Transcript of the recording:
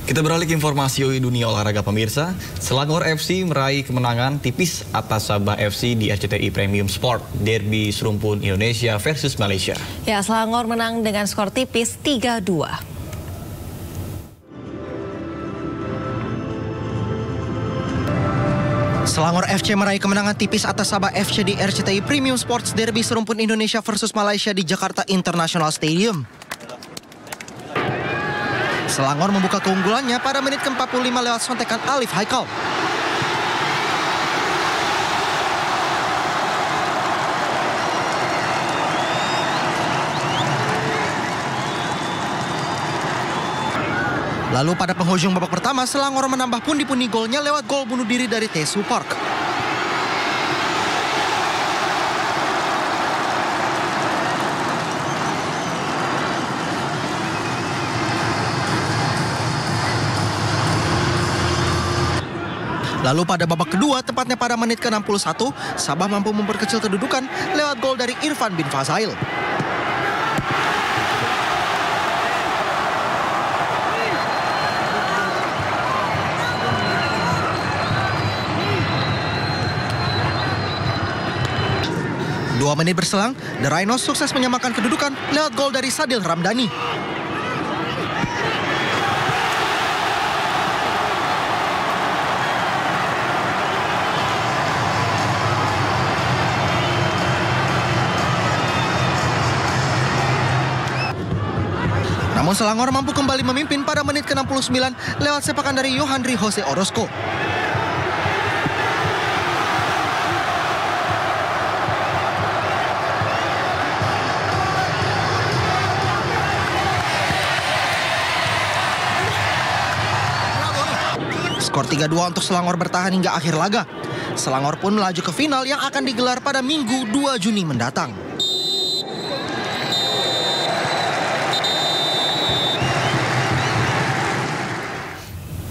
Kita beralih ke informasi dunia olahraga pemirsa. Selangor FC meraih kemenangan tipis atas Sabah FC di RCTI Premium Sport Derby Serumpun Indonesia versus Malaysia. Ya, Selangor menang dengan skor tipis 3-2. Selangor FC meraih kemenangan tipis atas Sabah FC di RCTI Premium Sports Derby Serumpun Indonesia versus Malaysia di Jakarta International Stadium. Selangor membuka keunggulannya pada menit ke-45 lewat sontekan Alif Haikal. Lalu pada penghujung babak pertama, Selangor menambah pundi-pundi golnya lewat gol bunuh diri dari Tesu Park. Lalu pada babak kedua, tepatnya pada menit ke-61, Sabah mampu memperkecil kedudukan lewat gol dari Irfan bin Fazail. Dua menit berselang, The Rhinos sukses menyamakan kedudukan lewat gol dari Sadil Ramdhani. Namun Selangor mampu kembali memimpin pada menit ke-69 lewat sepakan dari Yohandri Jose Orozco. Skor 3-2 untuk Selangor bertahan hingga akhir laga. Selangor pun melaju ke final yang akan digelar pada Minggu 2 Juni mendatang.